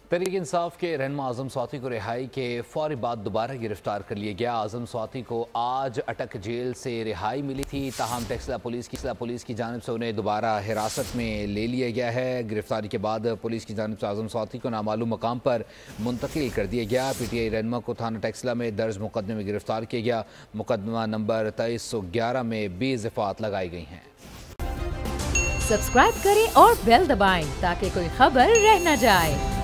तहरीक इंसाफ के रहनुमा आजम स्वाति को रिहाई के फौरी बाद दोबारा गिरफ्तार कर लिया गया। आजम स्वाति को आज अटक जेल से रिहाई मिली थी, ताहम टेक्सला पुलिस की जानिब से उन्हें दोबारा हिरासत में ले लिया गया है। गिरफ्तारी के बाद पुलिस की जानिब से आजम स्वाति को नामालूम मकाम पर मुंतकिल कर दिया गया। PTI रहनुमा को थाना टेक्सला में दर्ज मुकदमे में गिरफ्तार किया गया। मुकदमा नंबर 2311 में 20 दफात लगाई गई हैं। सब्सक्राइब करें और बेल दबाएं ताकि कोई खबर रह न जाए।